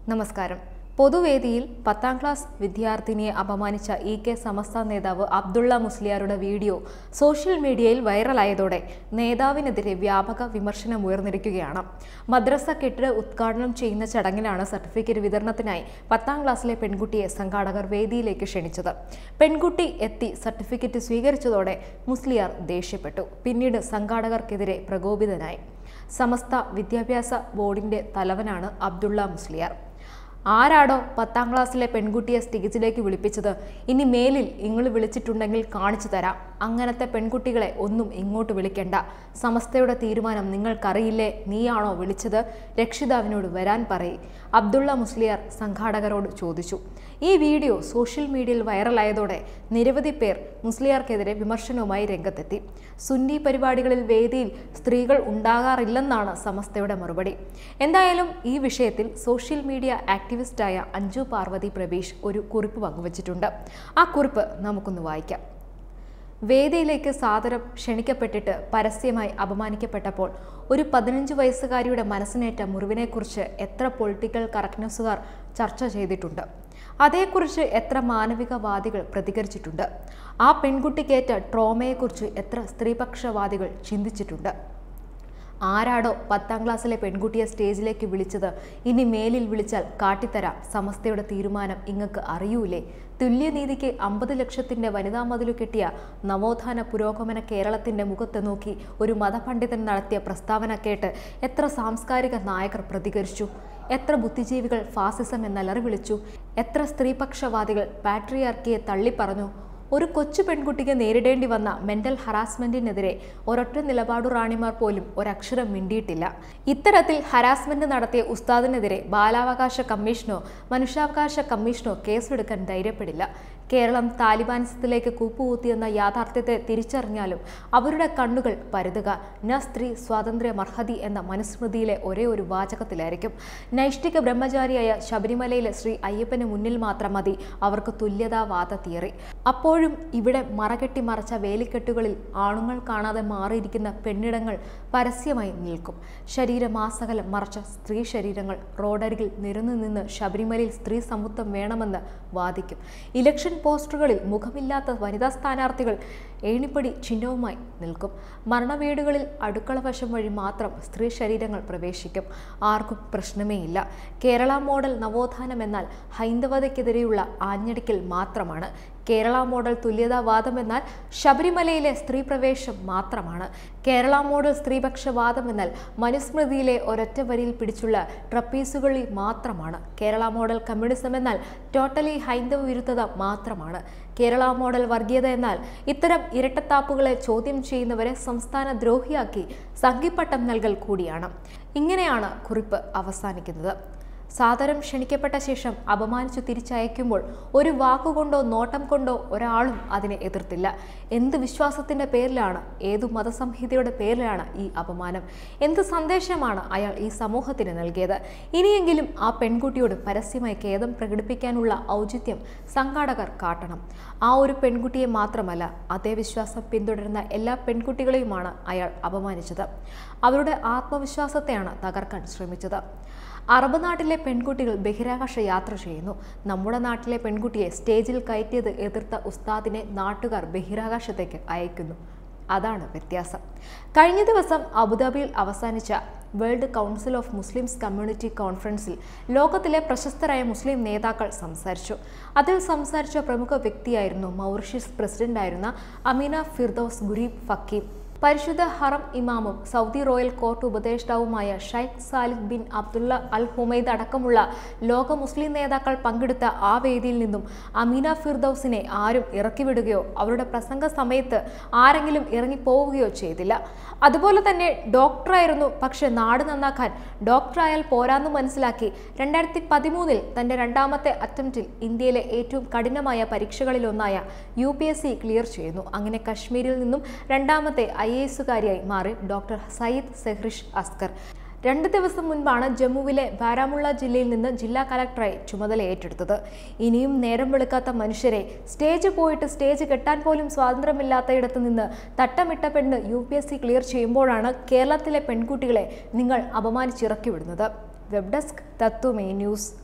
നമസ്കാരം. പൊതുവേദിയിൽ 10ാം ക്ലാസ് വിദ്യാർത്ഥിനിയെ അപമാനിച്ച ഇ.കെ. സമസ്ത നേതാവ് അബ്ദുള്ള മുസ്ലിയാരുടെ വീഡിയോ സോഷ്യൽ മീഡിയയിൽ വൈറലായതോടെ നേതാവിനെതിരെ വ്യാപക വിമർശനമുയർന്നിരിക്കുകയാണ്. മദ്രസ കെട്ടിട ഉദ്ഘാടനം ചെയ്യുന്ന ചടങ്ങിലാണ് സർട്ടിഫിക്കറ്റ് വിതരണത്തിനായി 10ാം ക്ലാസ്സിലെ പെൺകുട്ടിയെ സംഘാടകർ വേദിയിലേക്ക് ക്ഷണിച്ചത്. പെൺകുട്ടി എത്തി സർട്ടിഫിക്കറ്റ് സ്വീകരിച്ചതോടെ മുസ്ലിയാർ ദേഷ്യപ്പെട്ടു. പിന്നീട് സംഘാടകർക്കെതിരെ പ്രകോപിതനായി. സമസ്ത വിദ്യാഭ്യാസ ബോർഡിന്റെ തലവനാണ് അബ്ദുള്ള മുസ്ലിയാർ. ആരാടോ 10ാം ക്ലാസ്സിലെ പെൺകുട്ടിയെ സ്റ്റേജിലേക്ക് വിളിപ്പിച്ചത്? ഇനി മേലിൽ നിങ്ങൾ വിളിച്ചിട്ടുണ്ടെങ്കിൽ കാണിച്ചു തരാം. അങ്ങനത്തെ പെൺകുട്ടികളെ ഒന്നും ഇങ്ങോട്ട് വിളിക്കണ്ട. സമസ്തയുടെ തീരുമാനം നിങ്ങൾക്കറിയില്ലേ? നീയാണോ വിളിച്ചത്? രക്ഷിതാവിനോട് വരാൻ പറയ്. അബ്ദുള്ള മുസ്ലിയാർ സംഘാടകരോട് ചോദിച്ചു. ഈ വീഡിയോ സോഷ്യൽ മീഡിയയിൽ വൈറലായതോടെ നിരവധി പേർ മുസ്ലിയാർക്കെതിരെ വിമർശനവുമായി രംഗത്തെത്തി. സുന്നി പരിപാടികളിൽ വേദിയിൽ സ്ത്രീകൾ ഉണ്ടാകാറില്ലെന്നാണ് സമസ്തയുടെ മറുപടി. എന്തായാലും ഈ വിഷയത്തിൽ സോഷ്യൽ മീഡിയ ആക്ടിവിസ്റ്റായ അഞ്ജു പാർവതി പ്രബീഷ് ഒരു കുറിപ്പ് പങ്കുവച്ചിട്ടുണ്ട്. ആ കുറിപ്പ് നമുക്കൊന്ന് വായിക്കാം. വേദിയിലേക്ക് സാദരം ക്ഷണിക്കപ്പെട്ടിട്ട് പരസ്യമായി അപമാനിക്കപ്പെട്ടപ്പോൾ ഒരു 15 വയസ്സുകാരിയുടെ മനസ്സിനേറ്റ മുറിവിനെക്കുറിച്ച് എത്ര പൊളിറ്റിക്കൽ കറക്റ്റ്നെസ്സുകാർ ചർച്ച ചെയ്തിട്ടുണ്ട്. അതേക്കുറിച്ച് എത്ര മാനവികവാദികൾ പ്രതികരിച്ചിട്ടുണ്ട്. ആ പെൺകുട്ടിക്കേറ്റ ട്രോമയെക്കുറിച്ച് എത്ര സ്ത്രീപക്ഷവാദികൾ ചിന്തിച്ചിട്ടുണ്ട്. ആരാടോ 10ാം ക്ലാസ്സിലെ പെൺകുട്ടിയെ സ്റ്റേജിലേക്ക് വിളിച്ചത്? ഇനി മേലിൽ വിളിച്ചാൽ കാട്ടിത്തരാം. സമസ്തയുടെ തീരുമാനം ഇങ്ങക്ക് അറിയൂലേ? തുല്യനീതിക്ക് 50 ലക്ഷത്തിന്റെ വനിതാ മതിലു കെട്ടിയ നവോത്ഥാന പുരോഗമന കേരളത്തിന്റെ മുഖത്ത് നോക്കി ഒരു മതപണ്ഡിതൻ നടത്തിയ പ്രസ്താവന കേട്ട് എത്ര സാംസ്കാരിക നായകർ പ്രതികരിച്ചു? എത്ര ബുദ്ധിജീവികൾ ഫാസിസം എന്നലറി വിളിച്ചു? എത്ര സ്ത്രീപക്ഷവാദികൾ പാട്രിയാർക്കിയെ തള്ളിപ്പറഞ്ഞു? ഒരു കൊച്ചു പെൺകുട്ടിക്ക് നേരിടേണ്ടി വന്ന മെന്റൽ ഹറാസ്മെന്റിനെതിരെ ഒരൊറ്റ നിലപാടു റാണിമാർ പോലും ഒരക്ഷരം മിണ്ടിയിട്ടില്ല. ഇത്തരത്തിൽ ഹറാസ്മെന്റ് നടത്തിയ ഉസ്താദിനെതിരെ ബാലാവകാശ കമ്മീഷനോ മനുഷ്യാവകാശ കമ്മീഷനോ കേസെടുക്കാൻ ധൈര്യപ്പെടില്ല. കേരളം താലിബാനിസത്തിലേക്ക് കൂപ്പുകൂത്തിയെന്ന യാഥാർത്ഥ്യത്തെ തിരിച്ചറിഞ്ഞാലും അവരുടെ കണ്ണുകൾ പരുതുക ന സ്ത്രീ സ്വാതന്ത്ര്യ മർഹതി എന്ന മനുസ്മൃതിയിലെ ഒരേ ഒരു വാചകത്തിലായിരിക്കും. നൈഷ്ഠിക ബ്രഹ്മചാരിയായ ശബരിമലയിലെ ശ്രീ അയ്യപ്പന് മുന്നിൽ മാത്രം മതി അവർക്ക് തുല്യതാവാദ തിയറി. അപ്പോഴും ഇവിടെ മറകെട്ടി മറച്ച വേലിക്കെട്ടുകളിൽ ആണുങ്ങൾ കാണാതെ മാറിയിരിക്കുന്ന പെണ്ണിടങ്ങൾ പരസ്യമായി നിൽക്കും. ശരീരമാസകലം മറച്ച സ്ത്രീ ശരീരങ്ങൾ റോഡരികിൽ നിരന്നു നിന്ന് ശബരിമലയിൽ സ്ത്രീ സമത്വം വേണമെന്ന് വാദിക്കും. ഇലക്ഷൻ പോസ്റ്ററുകളിൽ മുഖമില്ലാത്ത വനിതാ സ്ഥാനാർത്ഥികൾ ഏണിപ്പടി ചിഹ്നവുമായി നിൽക്കും. മരണവീടുകളിൽ അടുക്കള വശം വഴി മാത്രം സ്ത്രീ ശരീരങ്ങൾ പ്രവേശിക്കും. ആർക്കും പ്രശ്നമേയില്ല. കേരള മോഡൽ നവോത്ഥാനം എന്നാൽ ഹൈന്ദവതയ്ക്കെതിരെയുള്ള ആഞ്ഞടിക്കൽ മാത്രമാണ്. കേരള മോഡൽ തുല്യതാവാദം എന്നാൽ ശബരിമലയിലെ സ്ത്രീ പ്രവേശം മാത്രമാണ്. കേരള മോഡൽ സ്ത്രീപക്ഷവാദം എന്നാൽ മനുസ്മൃതിയിലെ ഒരൊറ്റ വരിയിൽ പിടിച്ചുള്ള ട്രപ്പീസുകളി മാത്രമാണ്. കേരള മോഡൽ കമ്മ്യൂണിസം എന്നാൽ ടോട്ടലി ഹൈന്ദവ വിരുദ്ധത മാത്രമാണ്. കേരള മോഡൽ വർഗീയത എന്നാൽ ഇത്തരം ഇരട്ടത്താപ്പുകളെ ചോദ്യം ചെയ്യുന്നവരെ സംസ്ഥാന ദ്രോഹിയാക്കി സംഘിപ്പട്ടം നൽകൽ കൂടിയാണ്. ഇങ്ങനെയാണ് കുറിപ്പ് അവസാനിക്കുന്നത്. സാദരം ക്ഷണിക്കപ്പെട്ട ശേഷം അപമാനിച്ചു തിരിച്ചയക്കുമ്പോൾ ഒരു വാക്കുകൊണ്ടോ നോട്ടം കൊണ്ടോ ഒരാളും അതിനെ എതിർത്തില്ല. എന്ത് വിശ്വാസത്തിന്റെ പേരിലാണ്, ഏതു മതസംഹിതയുടെ പേരിലാണ് ഈ അപമാനം? എന്ത് സന്ദേശമാണ് അയാൾ ഈ സമൂഹത്തിന് നൽകിയത്? ഇനിയെങ്കിലും ആ പെൺകുട്ടിയോട് പരസ്യമായി ഖേദം പ്രകടിപ്പിക്കാനുള്ള ഔചിത്യം സംഘാടകർ കാട്ടണം. ആ ഒരു പെൺകുട്ടിയെ മാത്രമല്ല, അതേ വിശ്വാസം പിന്തുടരുന്ന എല്ലാ പെൺകുട്ടികളെയുമാണ് അയാൾ അപമാനിച്ചത്. അവരുടെ ആത്മവിശ്വാസത്തെയാണ് തകർക്കാൻ ശ്രമിച്ചത്. അറബ് നാട്ടിലെ പെൺകുട്ടികൾ ബഹിരാകാശ യാത്ര ചെയ്യുന്നു. നമ്മുടെ നാട്ടിലെ പെൺകുട്ടിയെ സ്റ്റേജിൽ കയറ്റിയത് എതിർത്ത ഉസ്താദിനെ നാട്ടുകാർ ബഹിരാകാശത്തേക്ക് അയക്കുന്നു. അതാണ് വ്യത്യാസം. കഴിഞ്ഞ ദിവസം അബുദാബിയിൽ അവസാനിച്ച world council of Muslims community കോൺഫറൻസിൽ ലോകത്തിലെ പ്രശസ്തരായ മുസ്ലിം നേതാക്കൾ സംസാരിച്ചു. അതിൽ സംസാരിച്ച പ്രമുഖ വ്യക്തിയായിരുന്നു മൗറീഷ്യസ് പ്രസിഡന്റായിരുന്ന അമീന ഫിർദൌസ് ഗുരീബ് ഫക്കീം. പരിശുദ്ധ ഹറം ഇമാമും സൗദി റോയൽ കോർട്ട് ഉപദേഷ്ടാവുമായ Sheikh Saleh bin Abdullah al Humaid അടക്കമുള്ള ലോക മുസ്ലിം നേതാക്കൾ പങ്കെടുത്ത ആ വേദിയിൽ നിന്നും അമീന ഫിർദൌസിനെ ആരും ഇറക്കിവിടുകയോ അവരുടെ പ്രസംഗ സമയത്ത് ആരെങ്കിലും ഇറങ്ങിപ്പോവുകയോ ചെയ്തില്ല. അതുപോലെ തന്നെ ഡോക്ടറായിരുന്നു, പക്ഷെ നാട് നന്നാക്കാൻ ഡോക്ടറായാൽ പോരാന്ന് മനസ്സിലാക്കി 2013 തന്റെ 2ാമത്തെ അറ്റംപ്റ്റിൽ ഇന്ത്യയിലെ ഏറ്റവും കഠിനമായ പരീക്ഷകളിലൊന്നായ UPSC ക്ലിയർ ചെയ്യുന്നു. അങ്ങനെ കശ്മീരിൽ നിന്നും 2ാമത്തെ IAS-കാരിയായി മാറി ഡോക്ടർ സയ്യിദ് സെഹ്രിഷ് അസ്കർ. 2 ദിവസം മുൻപാണ് ജമ്മുവിലെ ബാരാമുള്ള ജില്ലയിൽ നിന്ന് ജില്ലാ കളക്ടറായി ചുമതല ഏറ്റെടുത്തത്. ഇനിയും നേരം വെളുക്കാത്ത മനുഷ്യരെ സ്റ്റേജ് പോയിട്ട് സ്റ്റേജ് കെട്ടാൻ പോലും സ്വാതന്ത്ര്യമില്ലാത്തയിടത്ത് നിന്ന് തട്ടമിട്ട പെണ്ണ് UPSC ക്ലിയർ ചെയ്യുമ്പോഴാണ് കേരളത്തിലെ പെൺകുട്ടികളെ നിങ്ങൾ അപമാനിച്ചിറക്കി വിടുന്നത്. വെബ് ഡെസ്ക് തത്വമേ ന്യൂസ്.